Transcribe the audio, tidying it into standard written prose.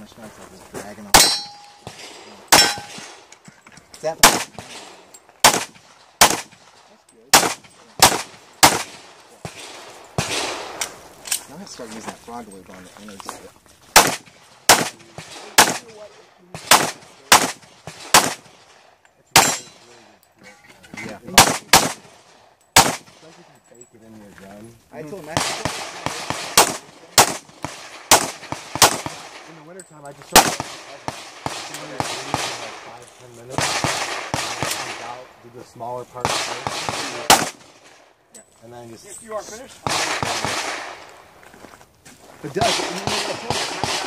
much nicer. Just dragging off. That that's good. Now I have to start using that frog lube on the innards of it. Yeah. Bake it in your gun. I told him that's in the wintertime. I just sort of like 5-10 minutes. Comes out, do the smaller part first, and then just. If you are finished. But Doug,